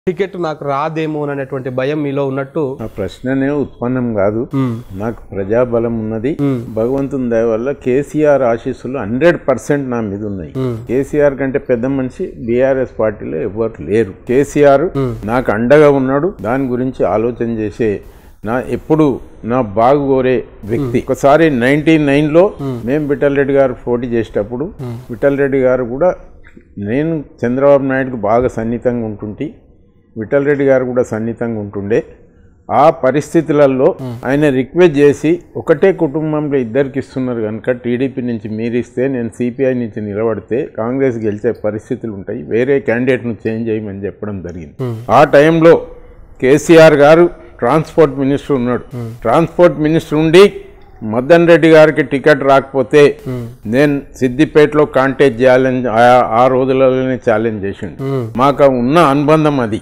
Ticket నాకు రాదేమో అనేటువంటి భయం మీలో ఉన్నట్టు ఆ ప్రశ్ననే ఉత్పన్నం కాదు. నాకు ప్రజాబలం ఉన్నది. భగవంతుని దయ వల్ల కేసీఆర్ ఆశీస్సులు 100% నా మీద ఉన్నాయి. కేసీఆర్ కంటే పెద్ద మనిషి బీఆర్ఎస్ పార్టీలో ఎవరు లేరు. కేసీఆర్ నాకు అండగా ఉన్నాడు. దాని గురించి ఆలోచన చేసే ఎప్పుడు నా బాగు కోరే వ్యక్తి. ఒకసారి 99లో మేము విఠల్ రెడ్డి గారు పోటీ చేసేటప్పుడు విఠల్ రెడ్డి గారు కూడా నేను చంద్రబాబు నాయుడుకు బాగా సన్నిహితంగా ఉంటుంటే విఠల్ రెడ్డి గారు కూడా సన్నిహితంగా ఉంటుండే. ఆ పరిస్థితులలో ఆయన రిక్వెస్ట్ చేసి ఒకటే కుటుంబంలో ఇద్దరికి ఇస్తున్నారు కనుక టీడీపీ నుంచి మీరిస్తే నేను సిపిఐ నుంచి నిలబడితే కాంగ్రెస్ గెలిచే పరిస్థితులు ఉంటాయి, వేరే క్యాండిడేట్ను చేంజ్ చేయమని చెప్పడం జరిగింది. ఆ టైంలో కేసీఆర్ గారు ట్రాన్స్పోర్ట్ మినిస్టర్ ఉన్నాడు. ట్రాన్స్పోర్ట్ మినిస్టర్ ఉండి మదన్ రెడ్డి గారికి టికెట్ రాకపోతే నేను సిద్దిపేటలో కాంటాక్ట్ చేయాలని ఆ రోజులలోనే ఛాలెంజ్ చేసిండు. మాకు ఉన్న అనుబంధం అది.